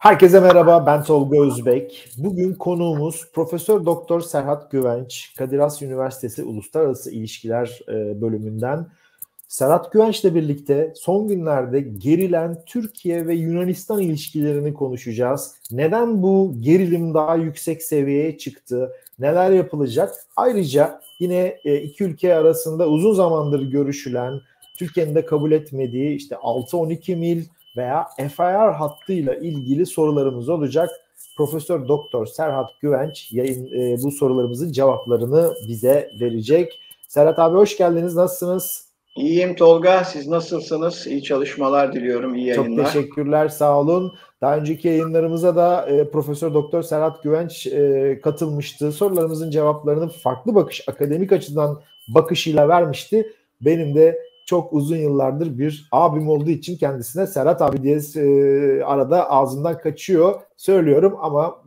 Herkese merhaba, ben Tolga Özbek. Bugün konuğumuz Profesör Doktor Serhat Güvenç, Kadir Has Üniversitesi Uluslararası İlişkiler bölümünden. Serhat Güvenç'le birlikte son günlerde gerilen Türkiye ve Yunanistan ilişkilerini konuşacağız. Neden bu gerilim daha yüksek seviyeye çıktı? Neler yapılacak? Ayrıca yine iki ülke arasında uzun zamandır görüşülen, Türkiye'nin de kabul etmediği işte 6-12 mil veya FIR hattıyla ilgili sorularımız olacak. Profesör Doktor Serhat Güvenç bu sorularımızın cevaplarını bize verecek. Serhat abi hoş geldiniz. Nasılsınız? İyiyim Tolga. Siz nasılsınız? İyi çalışmalar diliyorum. İyi Çok yayınlar. teşekkürler. Sağ olun. Daha önceki yayınlarımıza da Profesör Doktor Serhat Güvenç katılmıştı. Sorularımızın cevaplarını farklı akademik açıdan bakışıyla vermişti. Benim de çok uzun yıllardır bir abim olduğu için kendisine Serhat abi diye arada ağzımdan kaçıyor. Söylüyorum ama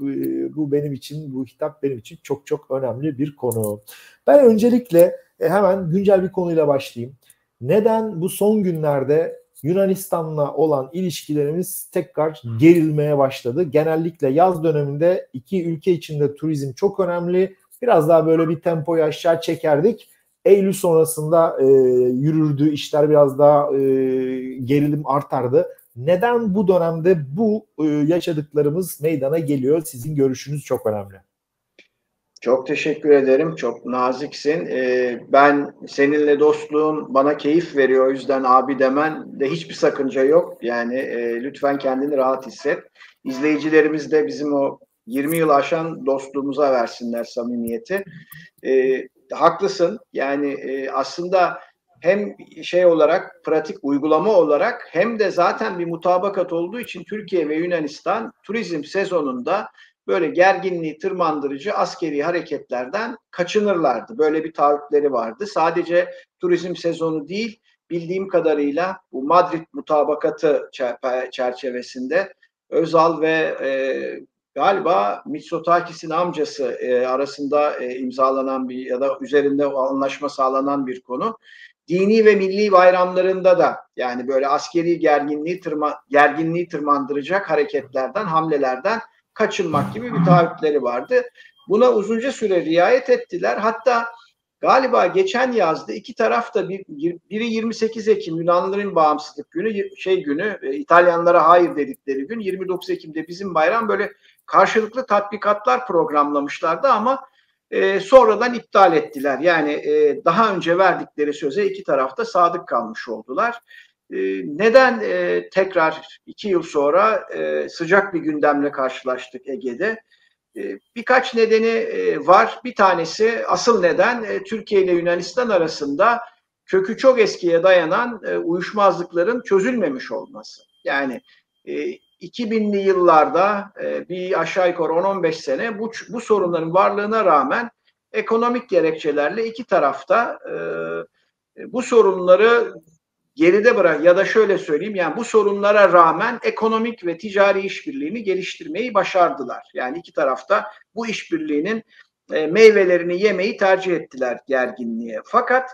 bu hitap benim için çok çok önemli bir konu. Ben öncelikle hemen güncel bir konuyla başlayayım. Neden bu son günlerde Yunanistan'la olan ilişkilerimiz tekrar gerilmeye başladı? Genellikle yaz döneminde iki ülke içinde turizm çok önemli. Biraz daha böyle bir tempoyu aşağı çekerdik. Eylül sonrasında yürürdü, işler biraz daha gerilim artardı. Neden bu dönemde bu yaşadıklarımız meydana geliyor? Sizin görüşünüz çok önemli. Çok teşekkür ederim. Çok naziksin. Ben seninle dostluğum bana keyif veriyor. O yüzden abi demen de hiçbir sakınca yok. Yani lütfen kendini rahat hisset. İzleyicilerimiz de bizim o 20 yıl aşan dostluğumuza versinler samimiyeti. Haklısın. Yani aslında hem şey olarak pratik uygulama olarak hem de zaten bir mutabakat olduğu için Türkiye ve Yunanistan turizm sezonunda böyle gerginliği tırmandırıcı askeri hareketlerden kaçınırlardı. Böyle bir taahhütleri vardı. Sadece turizm sezonu değil, bildiğim kadarıyla bu Madrid mutabakatı çerçevesinde Özal ve galiba Mitsotakis'in amcası arasında imzalanan bir ya da üzerinde anlaşma sağlanan bir konu. Dini ve milli bayramlarında da yani böyle askeri gerginliği tırmandıracak hareketlerden, hamlelerden kaçınmak gibi bir taahhütleri vardı. Buna uzunca süre riayet ettiler. Hatta galiba geçen yazda iki taraf da biri 28 Ekim Yunanlıların bağımsızlık günü, İtalyanlara hayır dedikleri gün, 29 Ekim'de bizim bayram, böyle karşılıklı tatbikatlar programlamışlardı ama sonradan iptal ettiler. Yani daha önce verdikleri söze iki tarafta sadık kalmış oldular. Neden tekrar 2 yıl sonra sıcak bir gündemle karşılaştık Ege'de? Birkaç nedeni var. Bir tanesi, asıl neden, Türkiye ile Yunanistan arasında kökü çok eskiye dayanan uyuşmazlıkların çözülmemiş olması. Yani 2000'li yıllarda bir aşağı yukarı 10-15 sene bu sorunların varlığına rağmen ekonomik gerekçelerle iki tarafta bu sorunları geride bırak, ya da şöyle söyleyeyim, yani bu sorunlara rağmen ekonomik ve ticari işbirliğini geliştirmeyi başardılar. Yani iki tarafta bu işbirliğinin meyvelerini yemeyi tercih ettiler gerginliğe. Fakat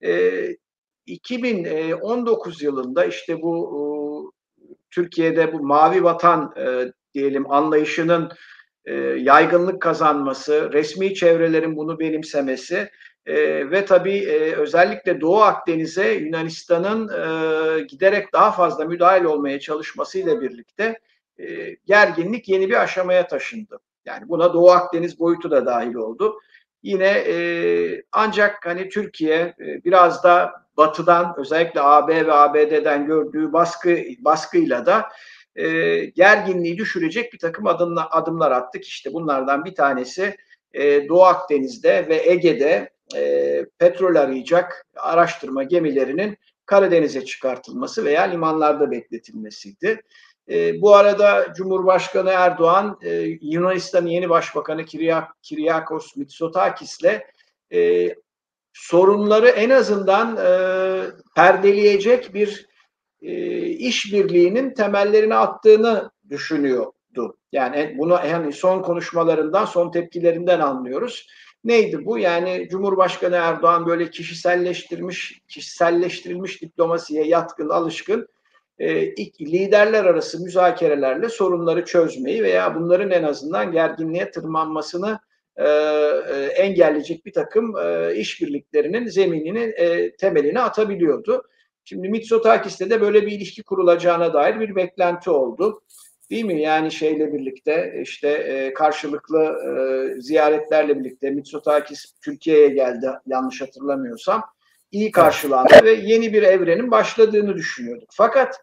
2019 yılında işte bu Türkiye'de bu mavi vatan diyelim anlayışının yaygınlık kazanması, resmi çevrelerin bunu benimsemesi ve tabii özellikle Doğu Akdeniz'e Yunanistan'ın giderek daha fazla müdahil olmaya çalışmasıyla birlikte gerginlik yeni bir aşamaya taşındı. Yani buna Doğu Akdeniz boyutu da dahil oldu. Yine ancak hani Türkiye biraz da Batı'dan, özellikle AB ve ABD'den gördüğü baskıyla da gerginliği düşürecek bir takım adımlar attık. İşte bunlardan bir tanesi Doğu Akdeniz'de ve Ege'de petrol arayacak araştırma gemilerinin Karadeniz'e çıkartılması veya limanlarda bekletilmesiydi. Bu arada Cumhurbaşkanı Erdoğan, Yunanistan'ın yeni başbakanı Kyriakos Mitsotakis'le sorunları en azından perdeleyecek bir işbirliğinin temellerini attığını düşünüyordu. Yani bunu yani son konuşmalarından, son tepkilerinden anlıyoruz. Neydi bu? Yani Cumhurbaşkanı Erdoğan böyle kişiselleştirilmiş diplomasiye yatkın, alışkın. liderler arası müzakerelerle sorunları çözmeyi veya bunların en azından gerginliğe tırmanmasını engelleyecek bir takım işbirliklerinin zeminini, temelini atabiliyordu. Şimdi Mitsotakis'te de böyle bir ilişki kurulacağına dair bir beklenti oldu. Değil mi? Yani şeyle birlikte işte karşılıklı ziyaretlerle birlikte Mitsotakis Türkiye'ye geldi yanlış hatırlamıyorsam. İyi karşılandı ve yeni bir evrenin başladığını düşünüyorduk. Fakat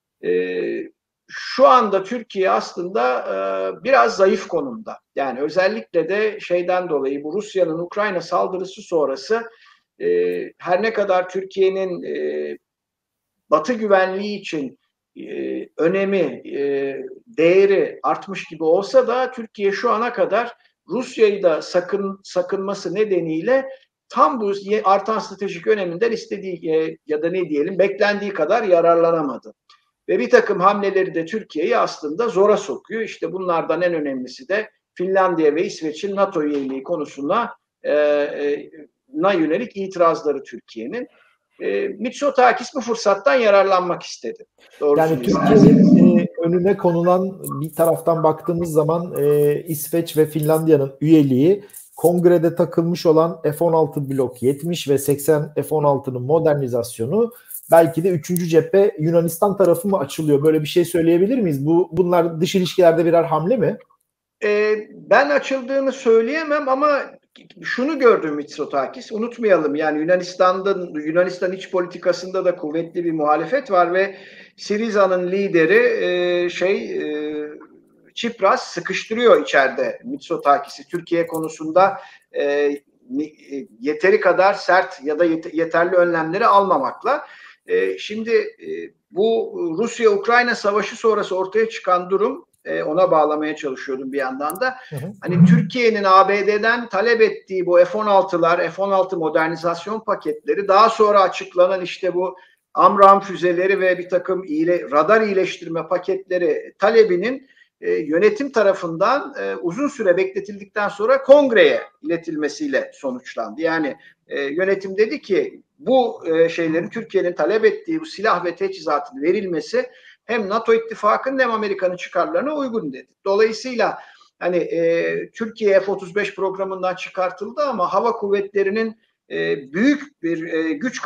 şu anda Türkiye aslında biraz zayıf konumda. Yani özellikle de şeyden dolayı bu Rusya'nın Ukrayna saldırısı sonrası her ne kadar Türkiye'nin Batı güvenliği için önemi, değeri artmış gibi olsa da Türkiye şu ana kadar Rusya'yı da sakınması nedeniyle tam bu artan stratejik öneminden istediği ya da ne diyelim beklendiği kadar yararlanamadı. Ve bir takım hamleleri de Türkiye'yi aslında zora sokuyor. İşte bunlardan en önemlisi de Finlandiya ve İsveç'in NATO üyeliği konusuna yönelik itirazları Türkiye'nin. Mitsotakis bu fırsattan yararlanmak istedi. Yani Türkiye'nin önüne konulan bir taraftan baktığımız zaman İsveç ve Finlandiya'nın üyeliği, kongrede takılmış olan F-16 Blok 70 ve 80 F-16'nın modernizasyonu, belki de 3. cephe Yunanistan tarafı mı açılıyor? Böyle bir şey söyleyebilir miyiz? Bunlar dış ilişkilerde birer hamle mi? Ben açıldığını söyleyemem ama şunu gördüm Mitsotakis, unutmayalım yani Yunanistan iç politikasında da kuvvetli bir muhalefet var ve Syriza'nın lideri Tsipras sıkıştırıyor içeride Mitsotakis'i Türkiye konusunda yeteri kadar sert ya da yeterli önlemleri almamakla. Şimdi bu Rusya-Ukrayna savaşı sonrası ortaya çıkan durum, ona bağlamaya çalışıyordum bir yandan da. Hani Türkiye'nin ABD'den talep ettiği bu F-16'lar, F-16 modernizasyon paketleri, daha sonra açıklanan işte bu AMRAAM füzeleri ve bir takım radar iyileştirme paketleri talebinin yönetim tarafından uzun süre bekletildikten sonra kongreye iletilmesiyle sonuçlandı. Yani yönetim dedi ki bu şeylerin Türkiye'nin talep ettiği bu silah ve teçhizatın verilmesi hem NATO ittifakının hem Amerika'nın çıkarlarına uygun dedi. Dolayısıyla hani Türkiye F-35 programından çıkartıldı ama hava kuvvetlerinin büyük bir güç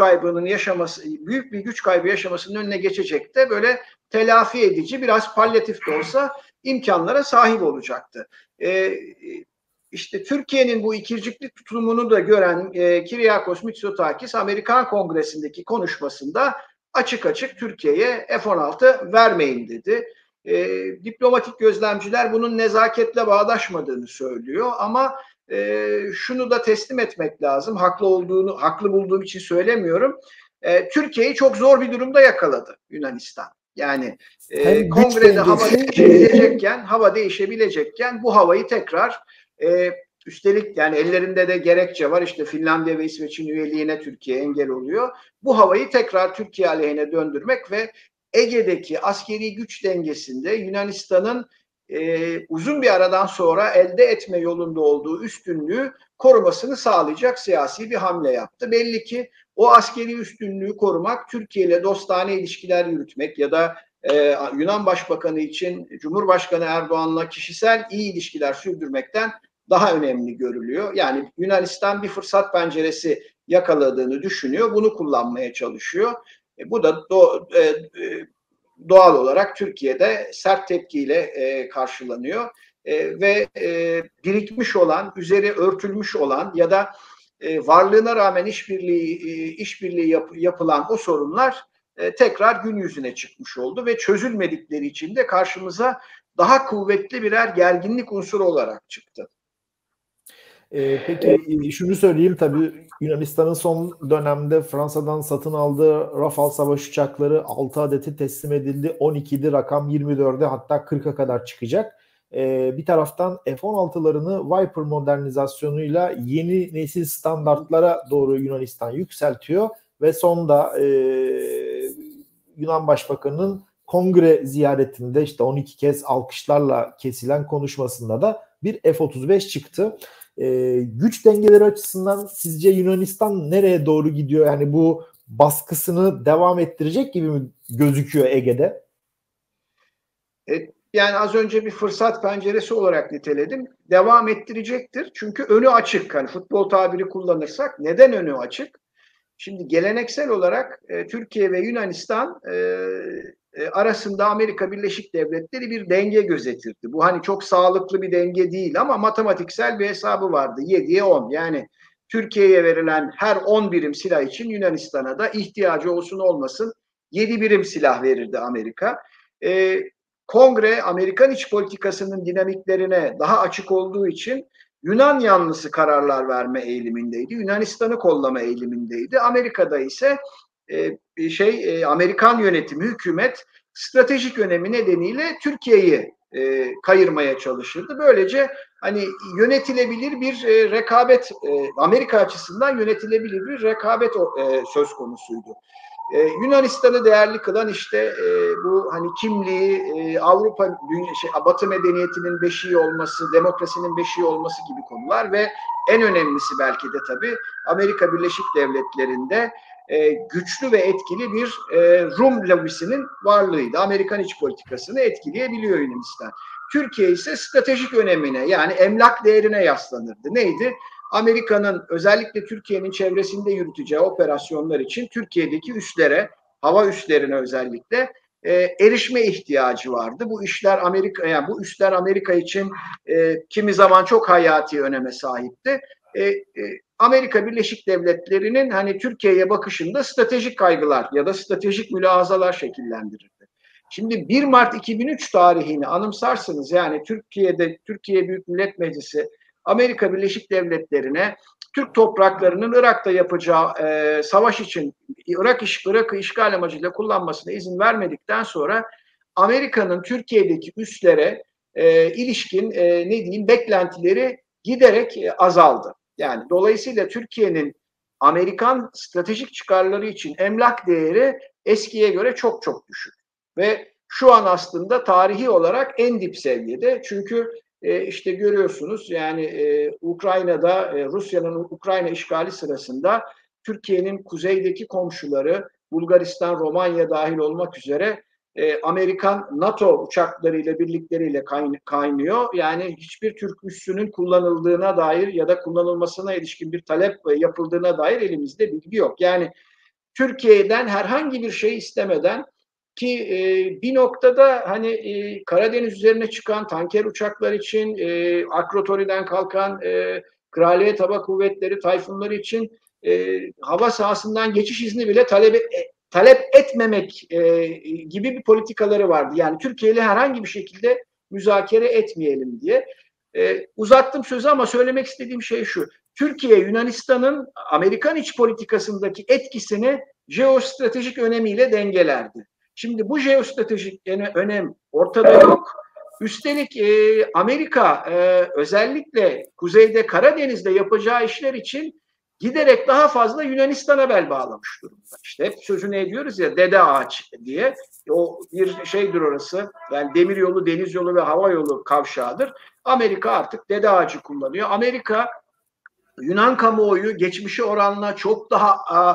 kaybı yaşamasının önüne geçecek de böyle telafi edici, biraz palyatif de olsa imkanlara sahip olacaktı. İşte Türkiye'nin bu ikircikli tutumunu da gören Kyriakos Mitsotakis Amerikan Kongresi'ndeki konuşmasında açık açık Türkiye'ye F-16 vermeyin dedi. Diplomatik gözlemciler bunun nezaketle bağdaşmadığını söylüyor ama şunu da teslim etmek lazım. Haklı bulduğum için söylemiyorum. Türkiye'yi çok zor bir durumda yakaladı Yunanistan. Yani kongrede hava değişebilecekken bu havayı tekrar üstelik yani ellerinde de gerekçe var. İşte Finlandiya ve İsveç'in üyeliğine Türkiye engel oluyor. Bu havayı tekrar Türkiye aleyhine döndürmek ve Ege'deki askeri güç dengesinde Yunanistan'ın uzun bir aradan sonra elde etme yolunda olduğu üstünlüğü korumasını sağlayacak siyasi bir hamle yaptı. Belli ki o askeri üstünlüğü korumak, Türkiye ile dostane ilişkiler yürütmek ya da Yunan Başbakanı için Cumhurbaşkanı Erdoğan'la kişisel iyi ilişkiler sürdürmekten daha önemli görülüyor. Yani Yunanistan bir fırsat penceresi yakaladığını düşünüyor. Bunu kullanmaya çalışıyor. Bu da doğal olarak Türkiye'de sert tepkiyle karşılanıyor. Ve birikmiş olan, üzeri örtülmüş olan ya da varlığına rağmen işbirliği yapılan o sorunlar tekrar gün yüzüne çıkmış oldu ve çözülmedikleri için de karşımıza daha kuvvetli birer gerginlik unsuru olarak çıktı. Peki şunu söyleyeyim, tabii Yunanistan'ın son dönemde Fransa'dan satın aldığı Rafale savaş uçakları 6 adeti teslim edildi. 12'di, rakam 24'e hatta 40'a kadar çıkacak. Bir taraftan F-16'larını Viper modernizasyonuyla yeni nesil standartlara doğru Yunanistan yükseltiyor ve sonda Yunan Başbakanı'nın kongre ziyaretinde işte 12 kez alkışlarla kesilen konuşmasında da bir F-35 çıktı. Güç dengeleri açısından sizce Yunanistan nereye doğru gidiyor? Yani bu baskısını devam ettirecek gibi mi gözüküyor Ege'de? Yani az önce bir fırsat penceresi olarak niteledim. Devam ettirecektir. Çünkü önü açık. Hani futbol tabiri kullanırsak neden önü açık? Şimdi geleneksel olarak Türkiye ve Yunanistan arasında Amerika Birleşik Devletleri bir denge gözetirdi. Bu hani çok sağlıklı bir denge değil ama matematiksel bir hesabı vardı. 7'ye 10. Yani Türkiye'ye verilen her 10 birim silah için Yunanistan'a da ihtiyacı olsun olmasın 7 birim silah verirdi Amerika. Kongre Amerikan iç politikasının dinamiklerine daha açık olduğu için Yunan yanlısı kararlar verme eğilimindeydi. Yunanistan'ı kollama eğilimindeydi. Amerika'da ise Amerikan yönetimi, hükümet stratejik önemi nedeniyle Türkiye'yi kayırmaya çalışırdı. Böylece hani yönetilebilir bir rekabet, Amerika açısından yönetilebilir bir rekabet söz konusuydu. Yunanistan'ı değerli kılan işte bu hani kimliği, Avrupa Batı medeniyetinin beşiği olması, demokrasinin beşiği olması gibi konular ve en önemlisi belki de tabii Amerika Birleşik Devletleri'nde güçlü ve etkili bir Rum lobisinin varlığıydı. Amerikan iç politikasını etkileyebiliyor Yunanistan. Türkiye ise stratejik önemine yani emlak değerine yaslanırdı. Neydi? Amerika'nın özellikle Türkiye'nin çevresinde yürüteceği operasyonlar için Türkiye'deki üslere, hava üslerine özellikle erişme ihtiyacı vardı. Bu üsler Amerika için kimi zaman çok hayati öneme sahipti. Amerika Birleşik Devletleri'nin hani Türkiye'ye bakışında stratejik kaygılar ya da stratejik mülahazalar şekillendirirdi. Şimdi 1 Mart 2003 tarihini anımsarsınız yani Türkiye Büyük Millet Meclisi Amerika Birleşik Devletleri'ne Türk topraklarının Irak'ta yapacağı savaş için Irak'ı işgal amacıyla kullanmasına izin vermedikten sonra Amerika'nın Türkiye'deki üslere ilişkin beklentileri giderek azaldı. Yani dolayısıyla Türkiye'nin Amerikan stratejik çıkarları için emlak değeri eskiye göre çok çok düşük. Ve şu an aslında tarihi olarak en dip seviyede. Çünkü işte görüyorsunuz yani Ukrayna'da Rusya'nın Ukrayna işgali sırasında Türkiye'nin kuzeydeki komşuları Bulgaristan, Romanya dahil olmak üzere Amerikan NATO uçaklarıyla birlikleriyle kaynıyor. Yani hiçbir Türk üssünün kullanıldığına dair ya da kullanılmasına ilişkin bir talep yapıldığına dair elimizde bilgi yok. Yani Türkiye'den herhangi bir şey istemeden ki bir noktada hani Karadeniz üzerine çıkan tanker uçaklar için Akrotori'den kalkan Kraliyet Hava Kuvvetleri Tayfunları için hava sahasından geçiş izni bile talep etmemek gibi bir politikaları vardı. Yani Türkiye ile herhangi bir şekilde müzakere etmeyelim diye. Uzattım sözü ama söylemek istediğim şey şu. Türkiye, Yunanistan'ın Amerikan iç politikasındaki etkisini jeostratejik önemiyle dengelerdi. Şimdi bu jeostratejik önem ortada yok. Üstelik Amerika özellikle kuzeyde Karadeniz'de yapacağı işler için giderek daha fazla Yunanistan'a bel bağlamış durumda. İşte hep sözünü ediyoruz ya dede ağaç diye. O bir şeydir orası. Yani demir yolu, deniz yolu ve hava yolu kavşağıdır. Amerika artık dede ağacı kullanıyor. Yunan kamuoyu geçmişe oranla çok daha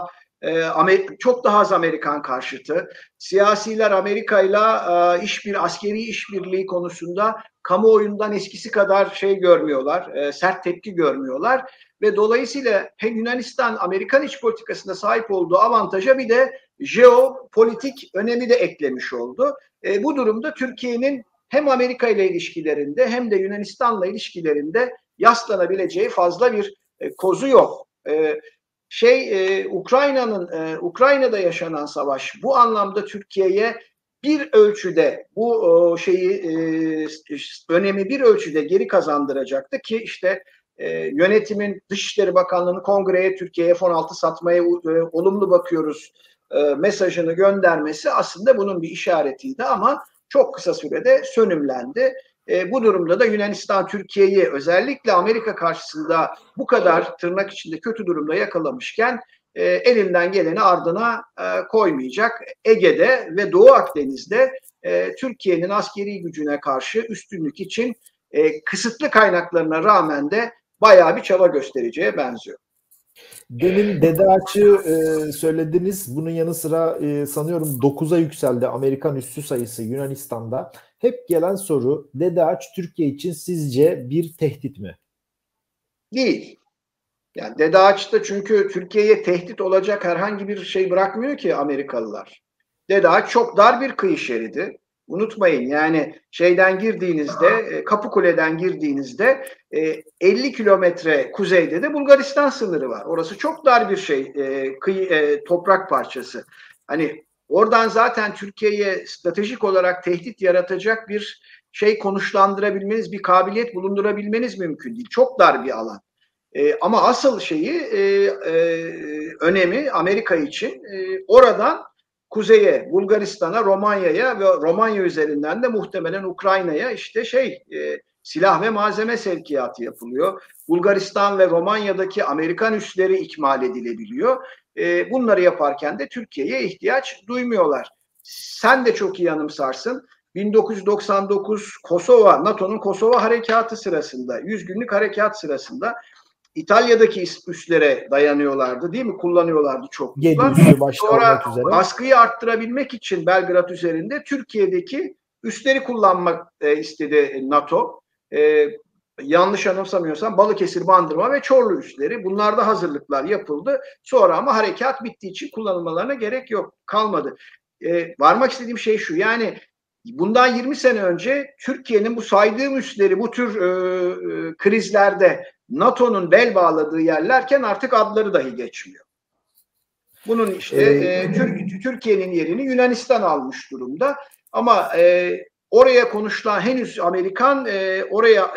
az Amerikan karşıtı. Siyasiler Amerika'yla askeri işbirliği konusunda kamuoyundan eskisi kadar görmüyorlar, sert tepki görmüyorlar ve dolayısıyla hem Yunanistan Amerikan iç politikasında sahip olduğu avantaja bir de jeopolitik önemi de eklemiş oldu. Bu durumda Türkiye'nin hem Amerika ile ilişkilerinde hem de Yunanistan'la ilişkilerinde yaslanabileceği fazla bir kozu yok. Ukrayna'da yaşanan savaş bu anlamda Türkiye'ye bir ölçüde bu önemi bir ölçüde geri kazandıracaktı ki işte yönetimin Dışişleri Bakanlığı'nın Kongre'ye Türkiye'ye F-16 satmaya olumlu bakıyoruz mesajını göndermesi aslında bunun bir işaretiydi ama çok kısa sürede sönümlendi. Bu durumda da Yunanistan Türkiye'yi özellikle Amerika karşısında bu kadar tırnak içinde kötü durumda yakalamışken elinden geleni ardına koymayacak. Ege'de ve Doğu Akdeniz'de Türkiye'nin askeri gücüne karşı üstünlük için kısıtlı kaynaklarına rağmen de bayağı bir çaba göstereceğe benziyor. Demin Dede Ağaç'ı söylediniz. Bunun yanı sıra sanıyorum 9'a yükseldi Amerikan üssü sayısı Yunanistan'da. Hep gelen soru, Dede Ağaç Türkiye için sizce bir tehdit mi? Değil. Yani Dede Ağaç'ta çünkü Türkiye'ye tehdit olacak herhangi bir şey bırakmıyor ki Amerikalılar. Dede Ağaç çok dar bir kıyı şeridi. Unutmayın yani şeyden girdiğinizde, Kapıkule'den girdiğinizde 50 kilometre kuzeyde de Bulgaristan sınırı var. Orası çok dar bir şey, kıyı, toprak parçası. Hani oradan zaten Türkiye'ye stratejik olarak tehdit yaratacak bir şey konuşlandırabilmeniz, bir kabiliyet bulundurabilmeniz mümkün değil. Çok dar bir alan. Ama asıl önemi Amerika için oradan kuzeye, Bulgaristan'a, Romanya'ya ve Romanya üzerinden de muhtemelen Ukrayna'ya silah ve malzeme sevkiyatı yapılıyor. Bulgaristan ve Romanya'daki Amerikan üsleri ikmal edilebiliyor. Bunları yaparken de Türkiye'ye ihtiyaç duymuyorlar. Sen de çok iyi anımsarsın. 1999 NATO'nun Kosova harekatı sırasında, 100 günlük harekat sırasında İtalya'daki üslere dayanıyorlardı değil mi? Kullanıyorlardı çoklukla. Sonra baskıyı arttırabilmek için Belgrad üzerinde Türkiye'deki üsleri kullanmak istedi NATO. Yanlış anımsamıyorsam Balıkesir, Bandırma ve Çorlu üsleri. Bunlarda hazırlıklar yapıldı. Sonra ama harekat bittiği için kullanılmalarına gerek yok. Kalmadı. Varmak istediğim şey şu. Yani bundan 20 sene önce Türkiye'nin bu saydığım üsleri bu tür krizlerde NATO'nun bel bağladığı yerlerken artık adları dahi geçmiyor. Bunun Türkiye'nin yerini Yunanistan almış durumda. Ama oraya konuşulan henüz oraya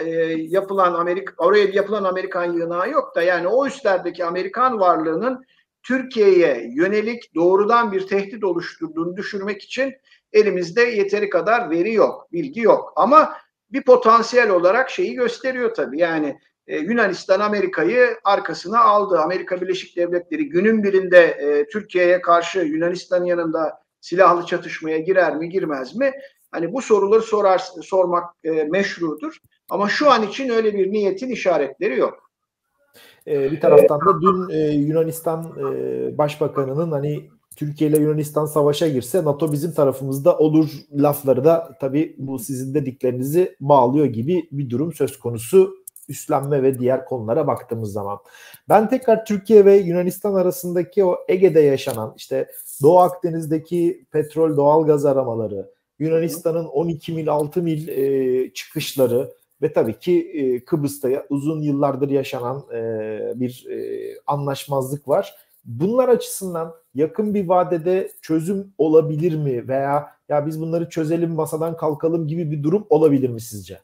yapılan Amerikan yığınağı yok da yani o üslerdeki Amerikan varlığının Türkiye'ye yönelik doğrudan bir tehdit oluşturduğunu düşürmek için elimizde yeteri kadar veri yok, bilgi yok. Ama bir potansiyel olarak şeyi gösteriyor tabii. Yani Yunanistan Amerika'yı arkasına aldı. Amerika Birleşik Devletleri günün birinde Türkiye'ye karşı Yunanistan'ın yanında silahlı çatışmaya girer mi girmez mi? Hani bu soruları sormak meşrudur. Ama şu an için öyle bir niyetin işaretleri yok. Bir taraftan da dün Yunanistan Başbakanı'nın hani Türkiye ile Yunanistan savaşa girse NATO bizim tarafımızda olur lafları da tabii bu sizin dediklerinizi bağlıyor gibi bir durum söz konusu üstlenme ve diğer konulara baktığımız zaman. Ben tekrar Türkiye ve Yunanistan arasındaki o Ege'de yaşanan işte Doğu Akdeniz'deki petrol doğalgaz aramaları, Yunanistan'ın 12 mil 6 mil çıkışları ve tabii ki Kıbrıs'ta uzun yıllardır yaşanan bir anlaşmazlık var. Bunlar açısından yakın bir vadede çözüm olabilir mi? Veya ya biz bunları çözelim masadan kalkalım gibi bir durum olabilir mi sizce?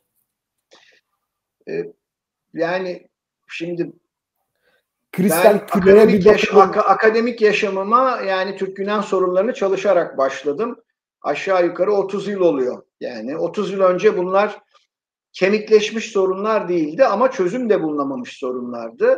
Yani şimdi kristal akademik yaşamıma yani Türk-Yunan sorunlarını çalışarak başladım. Aşağı yukarı 30 yıl oluyor. Yani 30 yıl önce bunlar kemikleşmiş sorunlar değildi ama çözüm de bulunamamış sorunlardı.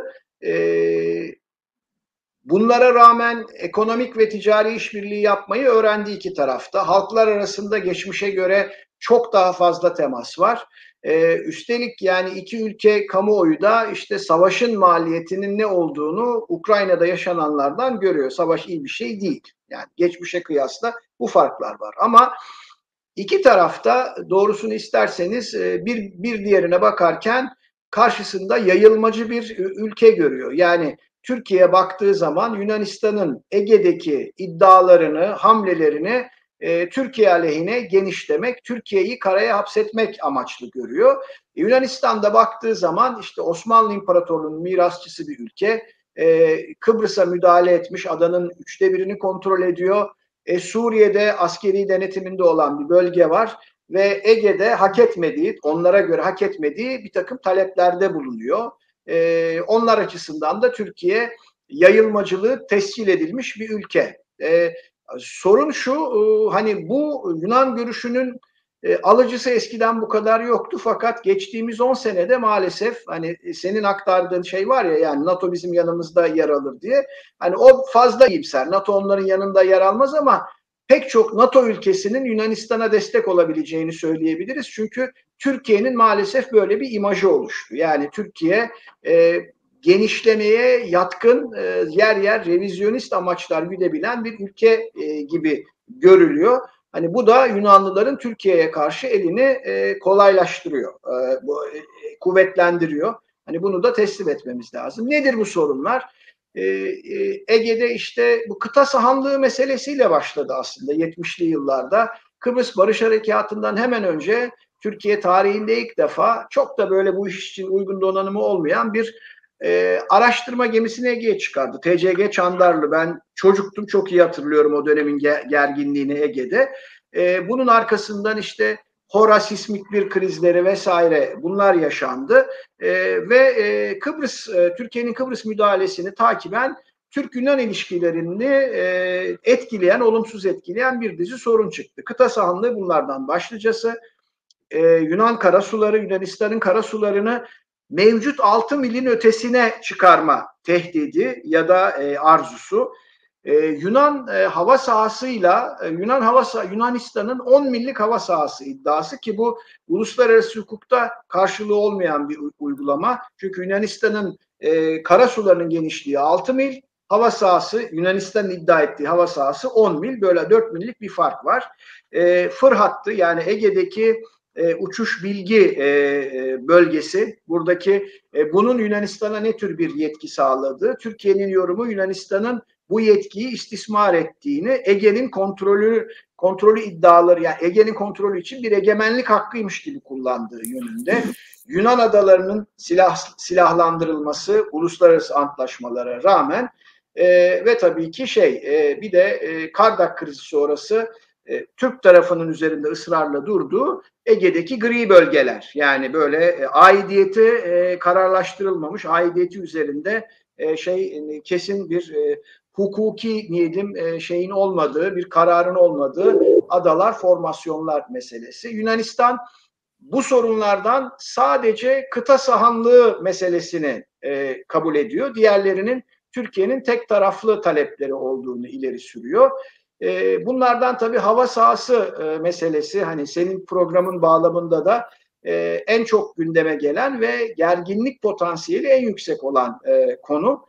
Bunlara rağmen ekonomik ve ticari işbirliği yapmayı öğrendi iki tarafta. Halklar arasında geçmişe göre çok daha fazla temas var. Üstelik yani iki ülke kamuoyu da işte savaşın maliyetinin ne olduğunu Ukrayna'da yaşananlardan görüyor. Savaş iyi bir şey değil. Yani geçmişe kıyasla bu farklar var. Ama İki tarafta doğrusunu isterseniz bir diğerine bakarken karşısında yayılmacı bir ülke görüyor. Yani Türkiye'ye baktığı zaman Yunanistan'ın Ege'deki iddialarını, hamlelerini Türkiye aleyhine genişlemek, Türkiye'yi karaya hapsetmek amaçlı görüyor. Yunanistan'da baktığı zaman işte Osmanlı İmparatorluğu'nun mirasçısı bir ülke. Kıbrıs'a müdahale etmiş, adanın 1/3'ünü kontrol ediyor. Suriye'de askeri denetiminde olan bir bölge var ve Ege'de onlara göre hak etmediği bir takım taleplerde bulunuyor. Onlar açısından da Türkiye yayılmacılığı tescil edilmiş bir ülke. Sorun şu, hani bu Yunan görüşünün alıcısı eskiden bu kadar yoktu fakat geçtiğimiz 10 senede maalesef hani senin aktardığın şey var ya yani NATO bizim yanımızda yer alır diye. Hani o fazla iyimser. NATO onların yanında yer almaz ama pek çok NATO ülkesinin Yunanistan'a destek olabileceğini söyleyebiliriz. Çünkü Türkiye'nin maalesef böyle bir imajı oluştu. Yani Türkiye genişlemeye yatkın, yer yer revizyonist amaçlar güdebilen bir ülke gibi görülüyor. Hani bu da Yunanlıların Türkiye'ye karşı elini kolaylaştırıyor, kuvvetlendiriyor. Hani bunu da teslim etmemiz lazım. Nedir bu sorunlar? Ege'de işte bu kıta sahanlığı meselesiyle başladı aslında 70'li yıllarda. Kıbrıs Barış Harekatı'ndan hemen önce Türkiye tarihinde ilk defa çok da böyle bu iş için uygun donanımı olmayan bir araştırma gemisini Ege'ye çıkardı. TCG Çandarlı. Ben çocuktum, çok iyi hatırlıyorum o dönemin gerginliğini Ege'de. Bunun arkasından işte Hora sismik bir krizleri vesaire bunlar yaşandı. Ve Türkiye'nin Kıbrıs müdahalesini takiben Türk-Yunan ilişkilerini etkileyen, olumsuz etkileyen bir dizi sorun çıktı. Kıta sahanlığı bunlardan başlıcası. Yunan karasuları, Yunanistan'ın karasularını mevcut 6 milin ötesine çıkarma tehdidi ya da arzusu. Yunan hava sahasıyla Yunanistan'ın 10 millik hava sahası iddiası ki bu uluslararası hukukta karşılığı olmayan bir uygulama. Çünkü Yunanistan'ın karasularının genişliği 6 mil, hava sahası Yunanistan'ın iddia ettiği hava sahası 10 mil. Böyle 4 millik bir fark var. Fır hattı yani Ege'deki uçuş bilgi bölgesi buradaki bunun Yunanistan'a ne tür bir yetki sağladığı, Türkiye'nin yorumu Yunanistan'ın bu yetkiyi istismar ettiğini, Ege'nin kontrolü iddiaları yani Ege'nin kontrolü için bir egemenlik hakkıymış gibi kullandığı yönünde. Yunan adalarının silahlandırılması uluslararası antlaşmalara rağmen ve tabii ki bir de Kardak krizi sonrası Türk tarafının üzerinde ısrarla durduğu Ege'deki gri bölgeler. Yani böyle aidiyeti kararlaştırılmamış, aidiyeti üzerinde kesin bir hukuki şeyin olmadığı, bir kararın olmadığı adalar, formasyonlar meselesi. Yunanistan bu sorunlardan sadece kıta sahanlığı meselesini kabul ediyor. Diğerlerinin Türkiye'nin tek taraflı talepleri olduğunu ileri sürüyor. Bunlardan tabii hava sahası meselesi hani senin programın bağlamında da en çok gündeme gelen ve gerginlik potansiyeli en yüksek olan konu.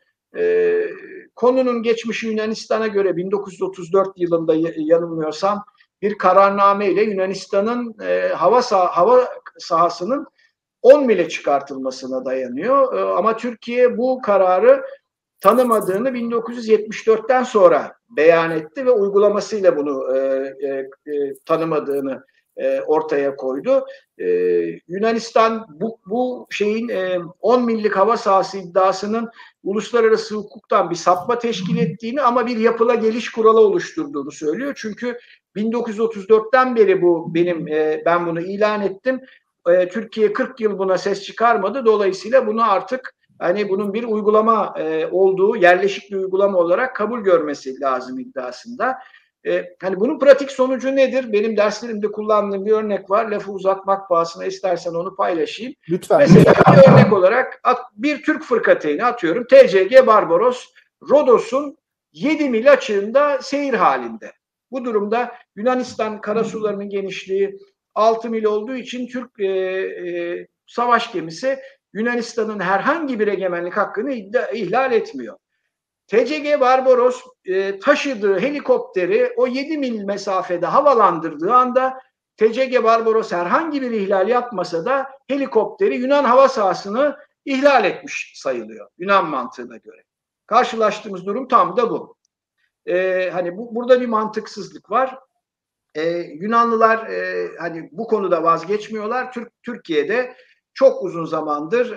Konunun geçmişi Yunanistan'a göre 1934 yılında yanılmıyorsam bir kararname ile Yunanistan'ın hava sahasının 10 mile çıkartılmasına dayanıyor. Ama Türkiye bu kararı tanımadığını 1974'ten sonra beyan etti ve uygulamasıyla bunu tanımadığını ortaya koydu. Yunanistan bu şeyin 10 millik hava sahası iddiasının uluslararası hukuktan bir sapma teşkil ettiğini ama bir yapıla geliş kuralı oluşturduğunu söylüyor. Çünkü 1934'ten beri ben bunu ilan ettim. Türkiye 40 yıl buna ses çıkarmadı. Dolayısıyla bunu artık hani bunun bir uygulama olduğu, yerleşik bir uygulama olarak kabul görmesi lazım iddiasında. Hani bunun pratik sonucu nedir? Benim derslerimde kullandığım bir örnek var. Lafı uzatmak pahasına istersen onu paylaşayım. Lütfen. Mesela bir örnek olarak bir Türk fırkateyni atıyorum. TCG Barbaros, Rodos'un 7 mil açığında seyir halinde. Bu durumda Yunanistan karasularının genişliği 6 mil olduğu için Türk savaş gemisi Yunanistan'ın herhangi bir egemenlik hakkını ihlal etmiyor. TCG Barbaros taşıdığı helikopteri o 7 mil mesafede havalandırdığı anda TCG Barbaros herhangi bir ihlal yapmasa da helikopteri Yunan hava sahasını ihlal etmiş sayılıyor Yunan mantığına göre. Karşılaştığımız durum tam da bu. Hani burada bir mantıksızlık var. Yunanlılar hani bu konuda vazgeçmiyorlar. Türkiye'de çok uzun zamandır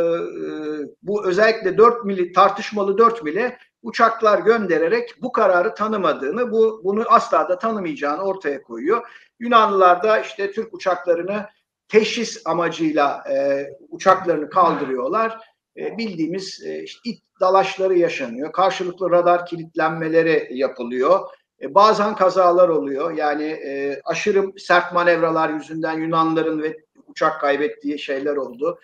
bu özellikle 4 mili tartışmalı 4 mile uçaklar göndererek bu kararı tanımadığını, bunu asla da tanımayacağını ortaya koyuyor. Yunanlılar da işte Türk uçaklarını teşhis amacıyla uçaklarını kaldırıyorlar. Bildiğimiz işte it dalaşları yaşanıyor. Karşılıklı radar kilitlenmeleri yapılıyor. Bazen kazalar oluyor. Yani aşırı sert manevralar yüzünden Yunanların ve uçak kaybettiği şeyler oldu.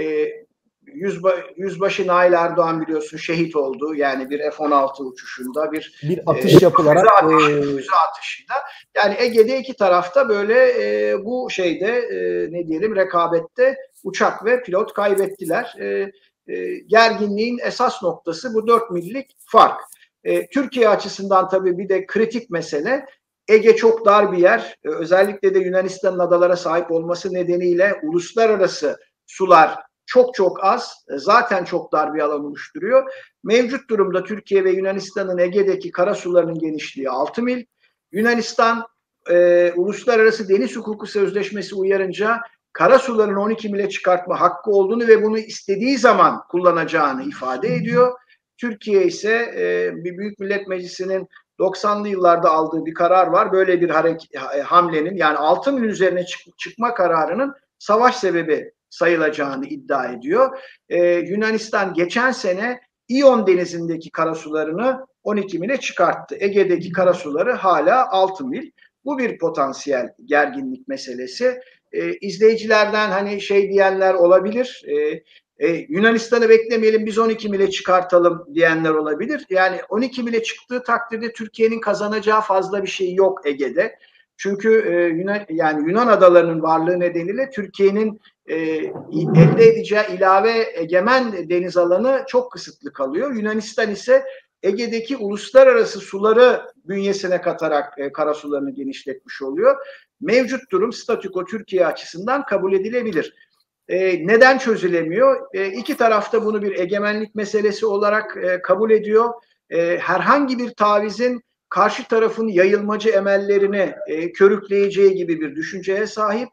Yüzbaşı Nail Erdoğan biliyorsun şehit oldu. Yani bir F-16 uçuşunda bir atış yapılarak füze atışında. Yani Ege'de iki tarafta böyle bu ne diyelim rekabette uçak ve pilot kaybettiler. gerginliğin esas noktası bu 4 millik fark. Türkiye açısından tabii bir de kritik mesele, Ege çok dar bir yer. Özellikle de Yunanistan'ın adalara sahip olması nedeniyle uluslararası sular çok çok az. Zaten çok dar bir alan oluşturuyor. Mevcut durumda Türkiye ve Yunanistan'ın Ege'deki karasularının genişliği 6 mil. Yunanistan Uluslararası Deniz Hukuku Sözleşmesi uyarınca karasularını 12 mile çıkartma hakkı olduğunu ve bunu istediği zaman kullanacağını ifade ediyor. Türkiye ise bir Büyük Millet Meclisi'nin 90'lı yıllarda aldığı bir karar var. Böyle bir hamlenin, yani 6 mil üzerine çıkma kararının savaş sebebi sayılacağını iddia ediyor. Yunanistan geçen sene İyon Denizi'ndeki karasularını 12 mile çıkarttı. Ege'deki karasuları hala 6 mil. Bu bir potansiyel gerginlik meselesi. İzleyicilerden hani şey diyenler olabilir. Yunanistan'ı beklemeyelim, biz 12 mile çıkartalım diyenler olabilir. Yani 12 mile çıktığı takdirde Türkiye'nin kazanacağı fazla bir şey yok Ege'de. Çünkü Yunan adalarının varlığı nedeniyle Türkiye'nin elde edeceği ilave egemen deniz alanı çok kısıtlı kalıyor. Yunanistan ise Ege'deki uluslararası suları bünyesine katarak karasularını genişletmiş oluyor. Mevcut durum statüko Türkiye açısından kabul edilebilir. Neden çözülemiyor? İki tarafta bunu bir egemenlik meselesi olarak kabul ediyor. Herhangi bir tavizin karşı tarafın yayılmacı emellerini körükleyeceği gibi bir düşünceye sahip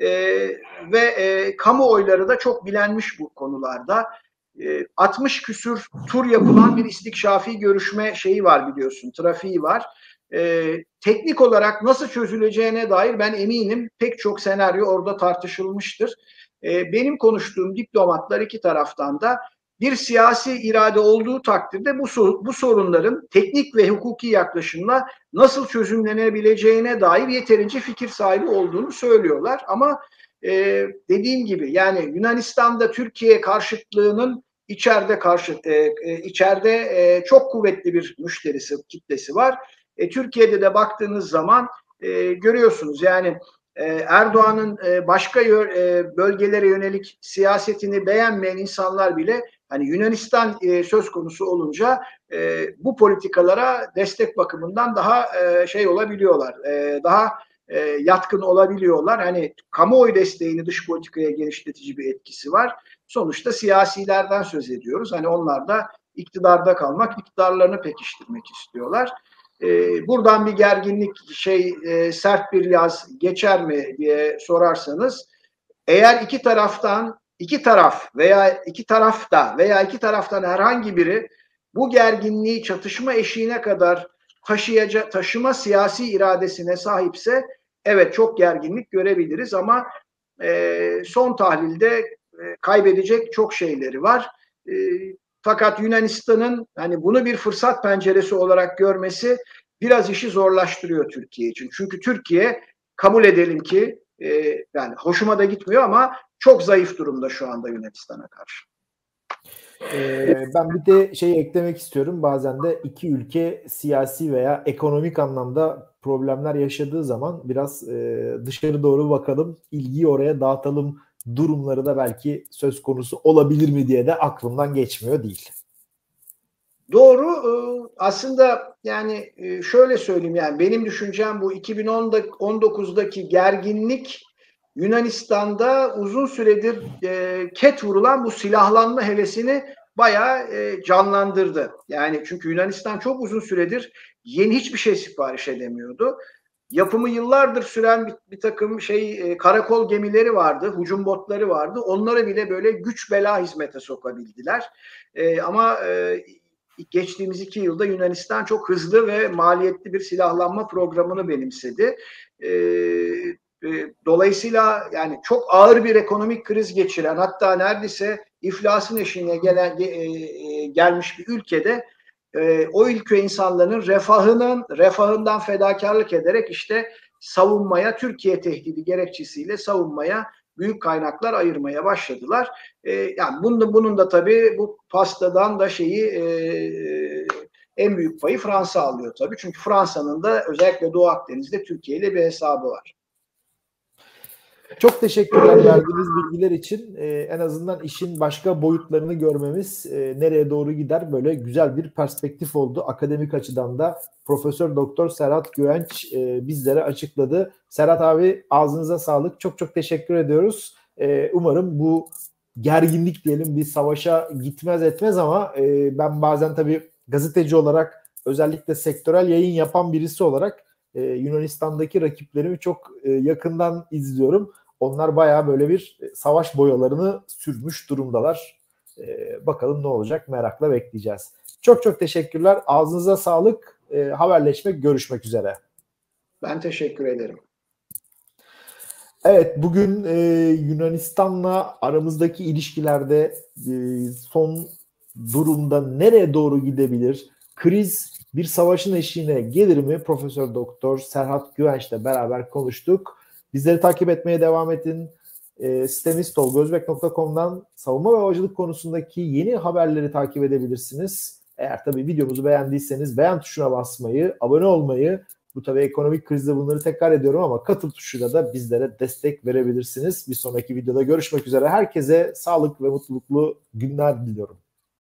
ve kamuoyları da çok bilenmiş bu konularda. 60 küsür tur yapılan bir istikşafi görüşme şeyi var, biliyorsun, trafiği var. Teknik olarak nasıl çözüleceğine dair ben eminim pek çok senaryo orada tartışılmıştır. Benim konuştuğum diplomatlar iki taraftan da bir siyasi irade olduğu takdirde bu sorunların teknik ve hukuki yaklaşımla nasıl çözümlenebileceğine dair yeterince fikir sahibi olduğunu söylüyorlar. Ama dediğim gibi yani Yunanistan'da Türkiye karşıtlığının içeride çok kuvvetli bir müşterisi, kitlesi var. Türkiye'de de baktığınız zaman görüyorsunuz yani Erdoğan'ın başka bölgelere yönelik siyasetini beğenmeyen insanlar bile hani Yunanistan söz konusu olunca bu politikalara destek bakımından daha şey olabiliyorlar, daha yatkın olabiliyorlar. Hani kamuoyu desteğini dış politikaya genişletici bir etkisi var. Sonuçta siyasilerden söz ediyoruz. Hani onlar da iktidarda kalmak, iktidarlarını pekiştirmek istiyorlar. Buradan bir gerginlik sert bir yaz geçer mi diye sorarsanız, eğer iki taraftan iki taraftan herhangi biri bu gerginliği çatışma eşiğine kadar taşıma siyasi iradesine sahipse evet çok gerginlik görebiliriz ama son tahlilde kaybedecek çok şeyleri var. Fakat Yunanistan'ın hani bunu bir fırsat penceresi olarak görmesi biraz işi zorlaştırıyor Türkiye için. Çünkü Türkiye, kabul edelim ki yani hoşuma da gitmiyor ama çok zayıf durumda şu anda Yunanistan'a karşı. Ben bir de eklemek istiyorum. Bazen de iki ülke siyasi veya ekonomik anlamda problemler yaşadığı zaman biraz dışarı doğru bakalım, ilgiyi oraya dağıtalım durumları da belki söz konusu olabilir mi diye de aklımdan geçmiyor değil. Doğru. Aslında yani şöyle söyleyeyim, yani benim düşüncem bu 2019'daki gerginlik Yunanistan'da uzun süredir ket vurulan bu silahlanma hevesini bayağı canlandırdı. Yani çünkü Yunanistan çok uzun süredir yeni hiçbir şey sipariş edemiyordu. Yapımı yıllardır süren bir takım karakol gemileri vardı, hücum botları vardı. Onları bile böyle güç bela hizmete sokabildiler. Ama geçtiğimiz 2 yılda Yunanistan çok hızlı ve maliyetli bir silahlanma programını benimsedi. Dolayısıyla yani çok ağır bir ekonomik kriz geçiren, hatta neredeyse iflasın eşiğine gelmiş bir ülkede o ülke insanların refahından fedakarlık ederek işte savunmaya, Türkiye tehdidi gerekçesiyle savunmaya büyük kaynaklar ayırmaya başladılar. Yani bunun da tabii bu pastadan da en büyük payı Fransa alıyor tabii. Çünkü Fransa'nın da özellikle Doğu Akdeniz'de Türkiye ile bir hesabı var. Çok teşekkürler verdiğiniz bilgiler için. En azından işin başka boyutlarını görmemiz, nereye doğru gider, böyle güzel bir perspektif oldu. Akademik açıdan da Profesör Doktor Serhat Güvenç bizlere açıkladı. Serhat abi, ağzınıza sağlık. Çok çok teşekkür ediyoruz. Umarım bu gerginlik diyelim bir savaşa gitmez etmez ama ben bazen tabii gazeteci olarak, özellikle sektörel yayın yapan birisi olarak Yunanistan'daki rakiplerimi çok yakından izliyorum. Onlar bayağı böyle bir savaş boyalarını sürmüş durumdalar. Bakalım ne olacak, merakla bekleyeceğiz. Çok çok teşekkürler. Ağzınıza sağlık. Haberleşmek, görüşmek üzere. Ben teşekkür ederim. Evet, bugün Yunanistan'la aramızdaki ilişkilerde son durumda nereye doğru gidebilir? Kriz bir savaşın eşiğine gelir mi? Profesör Doktor Serhat Güvenç'le beraber konuştuk. Bizleri takip etmeye devam edin. Sitemiz tolgozbek.com'dan savunma ve havacılık konusundaki yeni haberleri takip edebilirsiniz. Eğer tabii videomuzu beğendiyseniz beğen tuşuna basmayı, abone olmayı, bu tabii ekonomik krizde bunları tekrar ediyorum ama katıl tuşuyla da bizlere destek verebilirsiniz. Bir sonraki videoda görüşmek üzere. Herkese sağlık ve mutluluklu günler diliyorum.